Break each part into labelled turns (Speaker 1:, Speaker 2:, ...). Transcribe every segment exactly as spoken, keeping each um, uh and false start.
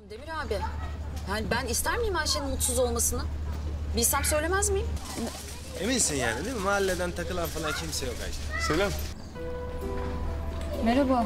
Speaker 1: Demir abi, yani ben ister miyim Ayşe'nin mutsuz olmasını? Bilsem söylemez miyim?
Speaker 2: Eminsin yani değil mi? Mahalleden takılan falan kimse yok Ayşe.
Speaker 3: Selam.
Speaker 1: Merhaba.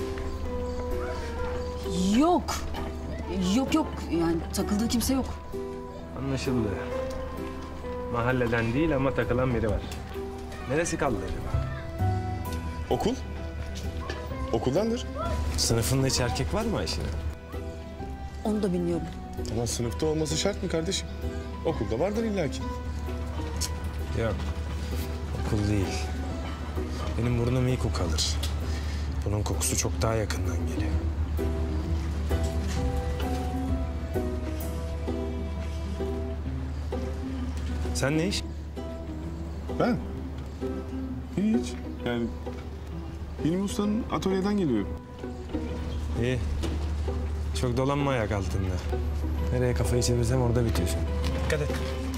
Speaker 1: Yok. Yok yok, yani takıldığı kimse yok.
Speaker 2: Anlaşıldı. Mahalleden değil ama takılan biri var. Neresi kaldı acaba?
Speaker 3: Okul? Okuldandır.
Speaker 2: Sınıfında hiç erkek var mı Ayşe'nin?
Speaker 1: Onu da bilmiyorum.
Speaker 3: Ama sınıfta olması şart mı kardeşim? Okulda vardır illaki.
Speaker 2: Yok. Okul değil. Benim burnum iyi kokalır. Bunun kokusu çok daha yakından geliyor. Sen ne iş?
Speaker 3: Ben? Hiç. Yani Hilmi Usta'nın atölyeden geliyorum.
Speaker 2: İyi. Çok dolanma ayak altında. Nereye kafayı çevirsem orada bitiyorsun. Dikkat et.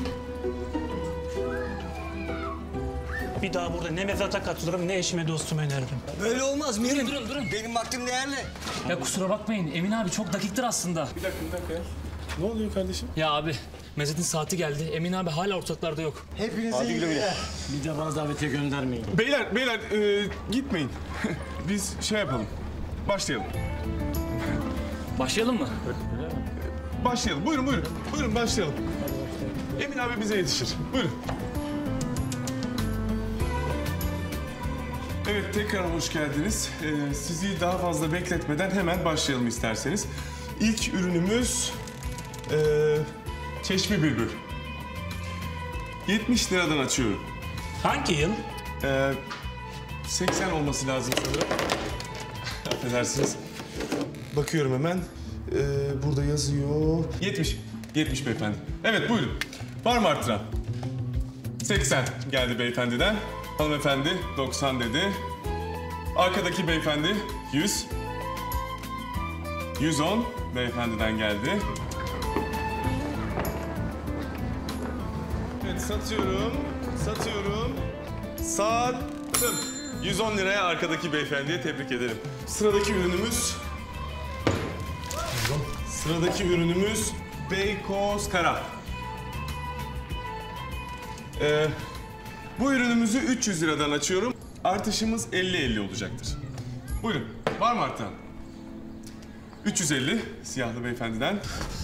Speaker 4: Bir daha burada ne mezata katılırım ne eşime dostuma öneririm.
Speaker 5: Böyle olmaz Mirim.
Speaker 4: Durun durun.
Speaker 5: Benim vaktim değerli.
Speaker 4: Ya kusura bakmayın Emin abi çok dakiktir aslında.
Speaker 3: Bir dakika, bir dakika ya. Ne oluyor kardeşim?
Speaker 4: Ya abi Mezat'ın saati geldi. Emin abi hala ortaklarda yok.
Speaker 5: Hepinize iyi günler.
Speaker 4: Bir de bana davetiye göndermeyin.
Speaker 3: Beyler, beyler e, gitmeyin. Biz şey yapalım. Başlayalım.
Speaker 4: Başlayalım mı?
Speaker 3: Başlayalım. Buyurun, buyurun. Buyurun başlayalım. Emin abi bize yetişir. Buyurun. Evet, tekrar hoş geldiniz. Ee, sizi daha fazla bekletmeden hemen başlayalım isterseniz. İlk ürünümüz e, Çeşme Bülbül. yetmiş liradan açıyorum.
Speaker 4: Hangi yıl?
Speaker 3: Ee, seksen olması lazım sanırım. Affedersiniz. Bakıyorum hemen. Ee, burada yazıyor. yetmiş. yetmiş beyefendi. Evet buyurun. Var mı artıran? seksen geldi beyefendiden. Hanımefendi doksan dedi. Arkadaki beyefendi yüz. yüz on beyefendiden geldi. Evet satıyorum. Satıyorum. Sattım. yüz on liraya arkadaki beyefendiye tebrik ederim. Sıradaki ürünümüz... Sıradaki ürünümüz Beykoz Kara. Ee, bu ürünümüzü üç yüz liradan açıyorum. Artışımız elli elli olacaktır. Buyurun. Var mı artan? üç yüz elli siyahlı beyefendiden.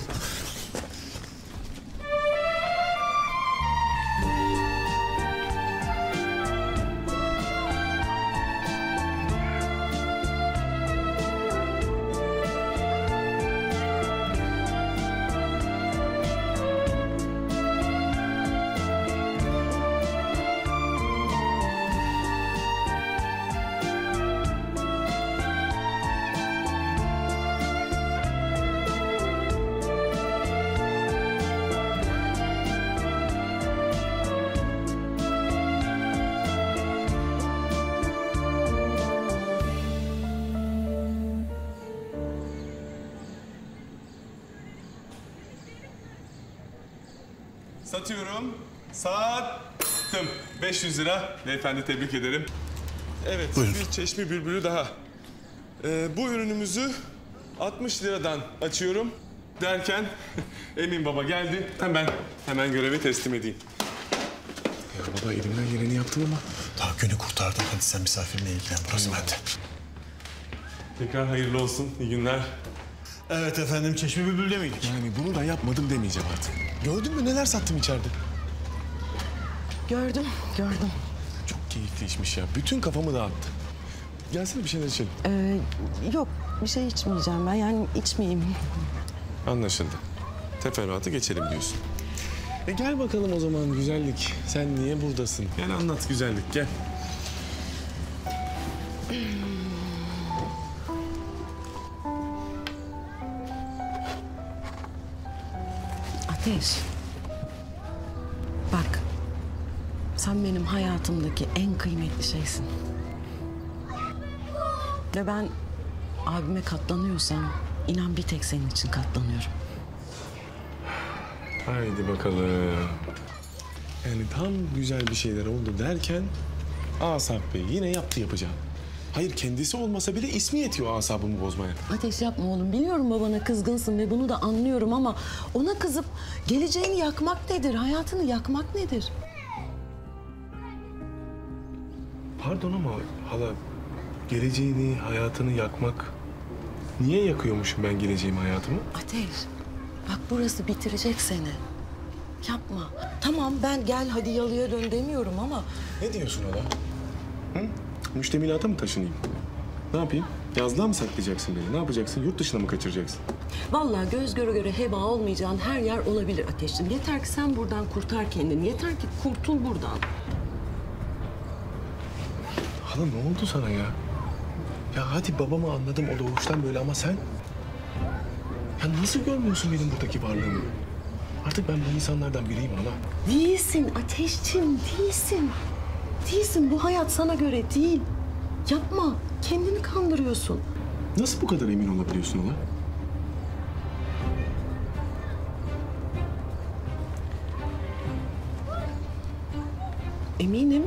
Speaker 3: Satıyorum. Sattım. beş yüz lira. Beyefendi tebrik ederim. Evet,
Speaker 6: Buyurun.
Speaker 3: bir Çeşme Bülbülü daha. Ee, bu ürünümüzü altmış liradan açıyorum derken Emin Baba geldi. Hemen, hemen görevi teslim edeyim.
Speaker 6: Ya baba elimden geleni yaptım ama daha günü kurtardım. Hadi sen misafirinle ilgilen. Burası bende.
Speaker 3: Tekrar hayırlı olsun. İyi günler.
Speaker 6: Evet efendim, Çeşme Bülbül'de miydik?
Speaker 3: Yani bunu da yapmadım demeyeceğim artık. Gördün mü neler sattım içeride?
Speaker 7: Gördüm, gördüm.
Speaker 3: Çok keyifli işmiş ya. Bütün kafamı dağıttı. Gelsene bir şeyler içelim.
Speaker 7: Ee, yok, bir şey içmeyeceğim ben. Yani içmeyeyim.
Speaker 3: Anlaşıldı. Teferruatı geçelim diyorsun. E gel bakalım o zaman güzellik. Sen niye buradasın? Gel anlat güzellik, gel.
Speaker 7: Ateş. Bak, sen benim hayatımdaki en kıymetli şeysin. Ve ben abime katlanıyorsam, inan bir tek senin için katlanıyorum.
Speaker 3: Haydi bakalım. Yani tam güzel bir şeyler oldu derken Asaf Bey yine yaptı yapacağım. Hayır, kendisi olmasa bile ismi yetiyor asabımı bozmaya.
Speaker 7: Ateş yapma oğlum. Biliyorum babana kızgınsın ve bunu da anlıyorum ama ona kızıp geleceğini yakmak nedir? Hayatını yakmak nedir?
Speaker 3: Pardon ama hala, geleceğini, hayatını yakmak... Niye yakıyormuşum ben geleceğimi, hayatımı?
Speaker 7: Ateş, bak burası bitirecek seni. Yapma. Tamam ben gel hadi yalıya dön demiyorum ama...
Speaker 3: Ne diyorsun hala? Hı? Müştemilata mı taşınayım? Ne yapayım? Yazlığa mı saklayacaksın beni? Ne yapacaksın? Yurt dışına mı kaçıracaksın?
Speaker 7: Vallahi göz göre göre heba olmayacağın her yer olabilir Ateş'cim. Yeter ki sen buradan kurtar kendini. Yeter ki kurtul buradan.
Speaker 3: Hala ne oldu sana ya? Ya hadi babamı anladım, o doğuştan böyle ama sen... Ya nasıl görmüyorsun benim buradaki varlığımı? Artık ben bu insanlardan biriyim hala.
Speaker 7: Değilsin Ateş'cim, değilsin. Değilsin, bu hayat sana göre değil. Yapma, kendini kandırıyorsun.
Speaker 3: Nasıl bu kadar emin olabiliyorsun hala?
Speaker 7: Eminim.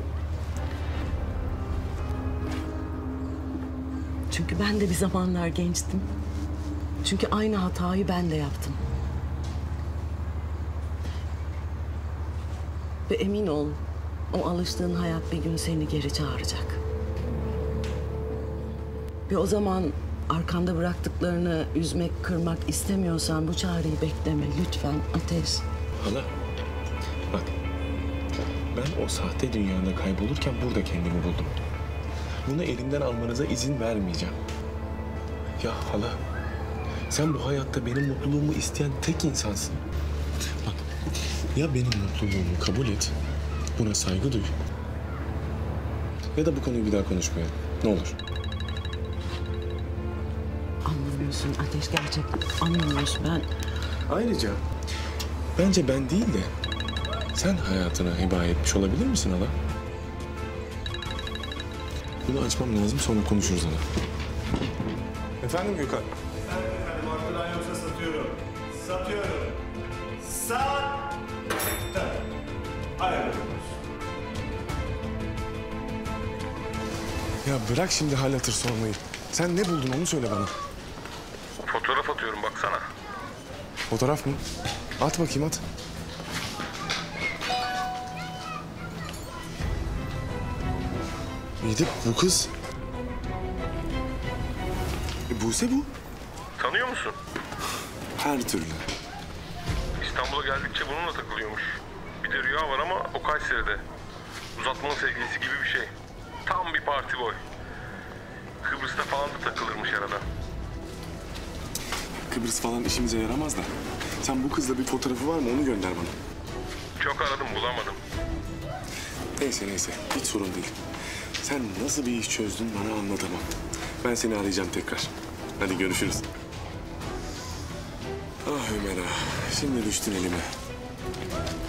Speaker 7: Çünkü ben de bir zamanlar gençtim. Çünkü aynı hatayı ben de yaptım. Ve emin ol, o alıştığın hayat bir gün seni geri çağıracak. Ve o zaman arkanda bıraktıklarını üzmek, kırmak istemiyorsan bu çağrıyı bekleme lütfen Ateş.
Speaker 3: Hala, bak. Ben o sahte dünyada kaybolurken burada kendimi buldum. Bunu elimden almanıza izin vermeyeceğim. Ya hala, sen bu hayatta benim mutluluğumu isteyen tek insansın. Bak, ya benim mutluluğumu kabul et, buna saygı duy. Ya da bu konuyu bir daha konuşmayalım. Ne olur.
Speaker 7: Anlamıyorsun Ateş, gerçekten anlamıyorsun. Ben
Speaker 3: Ayrıca bence ben değil de sen hayatına heba etmiş olabilir misin hala? Bunu açmam lazım, sonra konuşuruz hala. Efendim Gökhan?
Speaker 8: Efendim arkadan yoksa satıyorum. Satıyorum. Sat. Hayırlı olsun.
Speaker 3: Ya bırak şimdi hal hatır sormayı. Sen ne buldun onu söyle bana.
Speaker 9: Fotoğraf atıyorum baksana.
Speaker 3: Fotoğraf mı? At bakayım at. İyi de bu kız. E, Buse bu.
Speaker 9: Tanıyor musun?
Speaker 3: Her türlü.
Speaker 9: İstanbul'a geldikçe bununla takılıyormuş. Bir de Rüya var ama o Kayseri'de. Uzatmalı sevgilisi gibi bir şey. Tam bir parti boy. Kıbrıs'ta falan da takılırmış arada.
Speaker 3: Kıbrıs falan işimize yaramaz da. Sen bu kızla bir fotoğrafı var mı onu gönder bana.
Speaker 9: Çok aradım bulamadım.
Speaker 3: Neyse neyse hiç sorun değil. Sen nasıl bir iş çözdün bana anlatamam. Ben seni arayacağım tekrar. Hadi görüşürüz. Ah Ömer ah. Şimdi düştün elime.